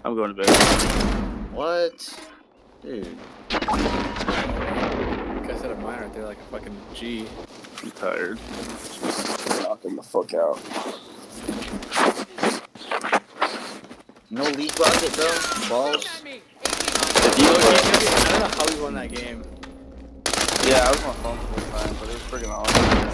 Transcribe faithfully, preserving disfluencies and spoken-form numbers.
I'm going to bed. What? Dude. Like I said, a mine right there like a fucking G. I'm tired. Knock him the fuck out. No league rocket, bro? Balls? If you I don't know how we won that game. yeah, I was on my phone the whole time, but it was freaking awesome.